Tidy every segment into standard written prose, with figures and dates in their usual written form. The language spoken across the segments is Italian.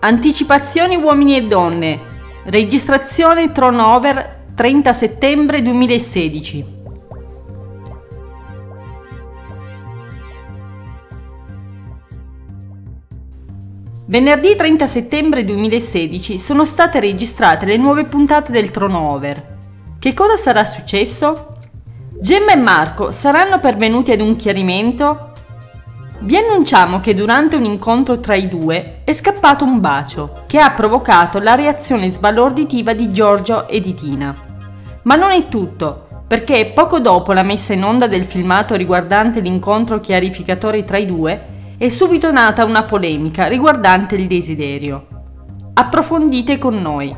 Anticipazioni uomini e donne. Registrazione Turnover 30 settembre 2016. Venerdì 30 settembre 2016 sono state registrate le nuove puntate del Turnover. Che cosa sarà successo? Gemma e Marco saranno pervenuti ad un chiarimento? Vi annunciamo che durante un incontro tra i due è scappato un bacio che ha provocato la reazione sbalorditiva di Giorgio e di Tina. Ma non è tutto, perché poco dopo la messa in onda del filmato riguardante l'incontro chiarificatore tra i due è subito nata una polemica riguardante il desiderio. Approfondite con noi.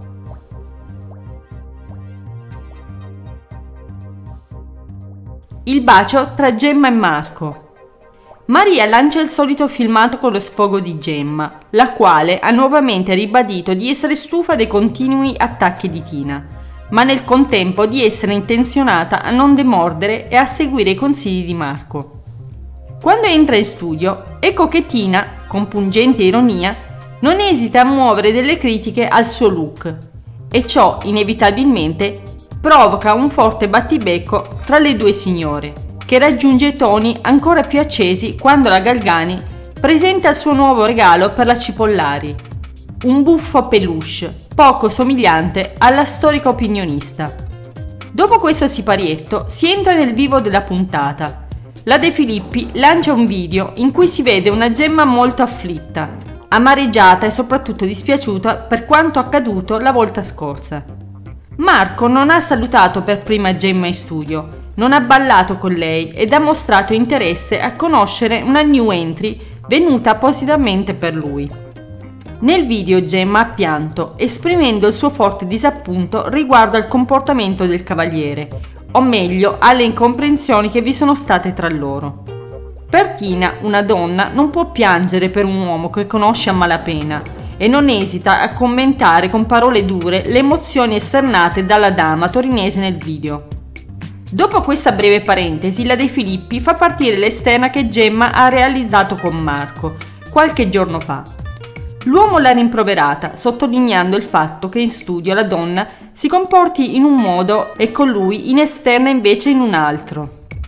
Il bacio tra Gemma e Marco. Maria lancia il solito filmato con lo sfogo di Gemma, la quale ha nuovamente ribadito di essere stufa dei continui attacchi di Tina, ma nel contempo di essere intenzionata a non demordere e a seguire i consigli di Marco. Quando entra in studio, ecco che Tina, con pungente ironia, non esita a muovere delle critiche al suo look, e ciò inevitabilmente provoca un forte battibecco tra le due signore, che raggiunge toni ancora più accesi quando la Galgani presenta il suo nuovo regalo per la Cipollari, un buffo peluche poco somigliante alla storica opinionista. Dopo questo siparietto si entra nel vivo della puntata. La De Filippi lancia un video in cui si vede una Gemma molto afflitta, amareggiata e soprattutto dispiaciuta per quanto accaduto la volta scorsa. Marco non ha salutato per prima Gemma in studio, non ha ballato con lei ed ha mostrato interesse a conoscere una new entry venuta appositamente per lui. Nel video Gemma ha pianto, esprimendo il suo forte disappunto riguardo al comportamento del cavaliere, o meglio alle incomprensioni che vi sono state tra loro. Per Tina, una donna non può piangere per un uomo che conosce a malapena e non esita a commentare con parole dure le emozioni esternate dalla dama torinese nel video. Dopo questa breve parentesi, la De Filippi fa partire l'esterna che Gemma ha realizzato con Marco qualche giorno fa. L'uomo l'ha rimproverata, sottolineando il fatto che in studio la donna si comporti in un modo e con lui in esterna invece in un altro.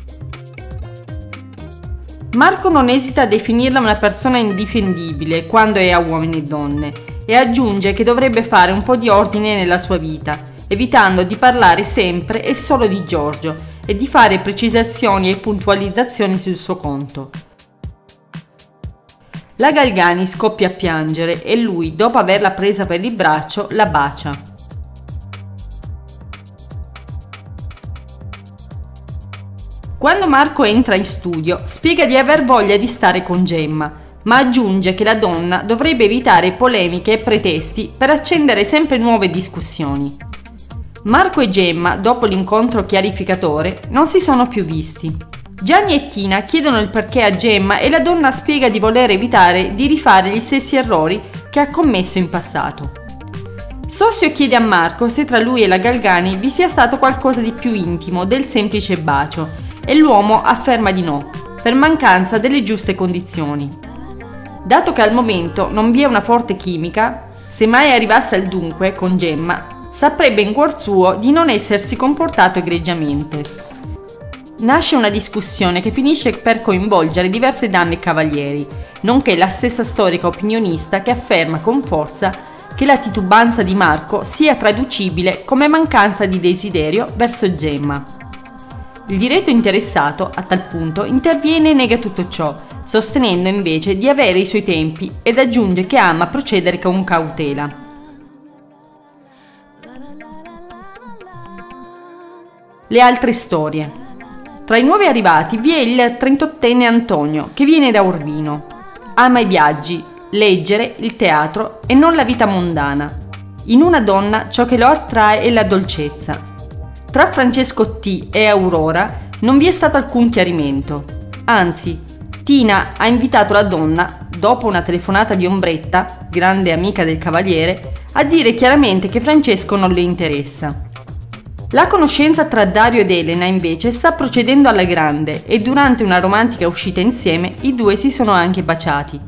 Marco non esita a definirla una persona indifendibile quando è a uomini e donne e aggiunge che dovrebbe fare un po' di ordine nella sua vita, evitando di parlare sempre e solo di Giorgio e di fare precisazioni e puntualizzazioni sul suo conto. La Galgani scoppia a piangere e lui, dopo averla presa per il braccio, la bacia. Quando Marco entra in studio, spiega di aver voglia di stare con Gemma, ma aggiunge che la donna dovrebbe evitare polemiche e pretesti per accendere sempre nuove discussioni. Marco e Gemma, dopo l'incontro chiarificatore, non si sono più visti. Gianni e Tina chiedono il perché a Gemma e la donna spiega di voler evitare di rifare gli stessi errori che ha commesso in passato. Sossio chiede a Marco se tra lui e la Galgani vi sia stato qualcosa di più intimo del semplice bacio e l'uomo afferma di no, per mancanza delle giuste condizioni. Dato che al momento non vi è una forte chimica, se mai arrivasse al dunque con Gemma, saprebbe in cuor suo di non essersi comportato egregiamente. Nasce una discussione che finisce per coinvolgere diverse dame e cavalieri, nonché la stessa storica opinionista che afferma con forza che la titubanza di Marco sia traducibile come mancanza di desiderio verso Gemma. Il diretto interessato, a tal punto, interviene e nega tutto ciò, sostenendo invece di avere i suoi tempi ed aggiunge che ama procedere con cautela. Le altre storie. Tra i nuovi arrivati vi è il 38enne Antonio, che viene da Urbino. Ama i viaggi, leggere, il teatro e non la vita mondana. In una donna ciò che lo attrae è la dolcezza. Tra Francesco T e Aurora non vi è stato alcun chiarimento. Anzi, Tina ha invitato la donna, dopo una telefonata di Ombretta, grande amica del cavaliere, a dire chiaramente che Francesco non le interessa. La conoscenza tra Dario ed Elena invece sta procedendo alla grande e durante una romantica uscita insieme i due si sono anche baciati.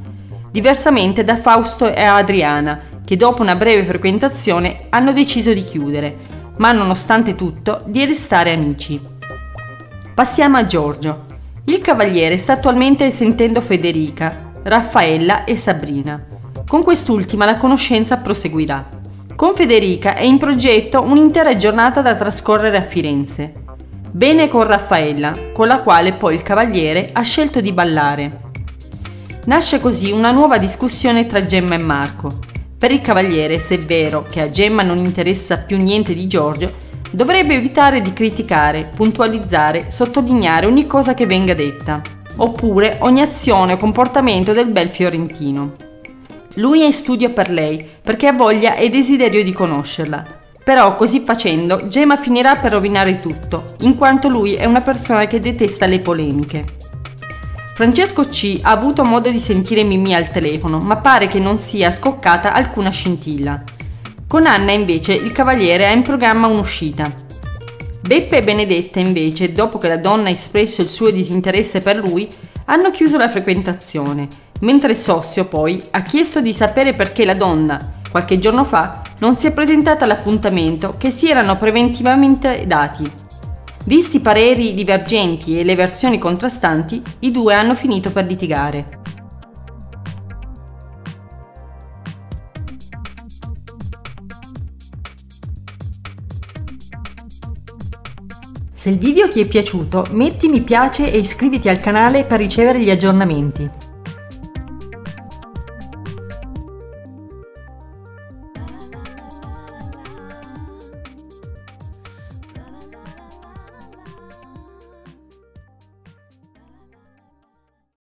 diversamente da Fausto e Adriana, che dopo una breve frequentazione hanno deciso di chiudere, ma nonostante tutto di restare amici. Passiamo a Giorgio. Il cavaliere sta attualmente sentendo Federica, Raffaella e Sabrina. Con quest'ultima la conoscenza proseguirà. Con Federica è in progetto un'intera giornata da trascorrere a Firenze. Bene con Raffaella, con la quale poi il cavaliere ha scelto di ballare. Nasce così una nuova discussione tra Gemma e Marco. Per il cavaliere, se è vero che a Gemma non interessa più niente di Giorgio, dovrebbe evitare di criticare, puntualizzare, sottolineare ogni cosa che venga detta, oppure ogni azione o comportamento del bel fiorentino. Lui è in studio per lei, perché ha voglia e desiderio di conoscerla. Però così facendo Gemma finirà per rovinare tutto, in quanto lui è una persona che detesta le polemiche. Francesco C. ha avuto modo di sentire Mimì al telefono, ma pare che non sia scoccata alcuna scintilla. Con Anna invece il cavaliere ha in programma un'uscita. Beppe e Benedetta invece, dopo che la donna ha espresso il suo disinteresse per lui, hanno chiuso la frequentazione, mentre Sossio poi ha chiesto di sapere perché la donna, qualche giorno fa, non si è presentata all'appuntamento che si erano preventivamente dati. Visti i pareri divergenti e le versioni contrastanti, i due hanno finito per litigare. Se il video ti è piaciuto, metti mi piace e iscriviti al canale per ricevere gli aggiornamenti.